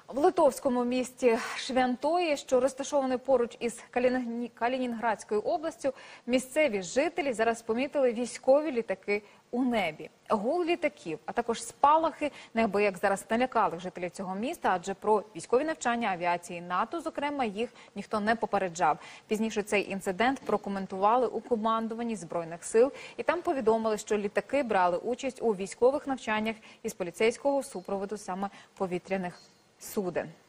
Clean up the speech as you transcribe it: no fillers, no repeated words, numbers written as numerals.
В литовському місті Швянтої, що розташоване поруч із Калінінградською областю, місцеві жителі зараз помітили військові літаки у небі. Гул літаків, а також спалахи неабияк зараз налякали жителів цього міста, адже про військові навчання авіації НАТО, зокрема, їх ніхто не попереджав. Пізніше цей інцидент прокоментували у командуванні Збройних сил, і там повідомили, що літаки брали участь у військових навчаннях із поліцейського супроводу саме повітряних суден.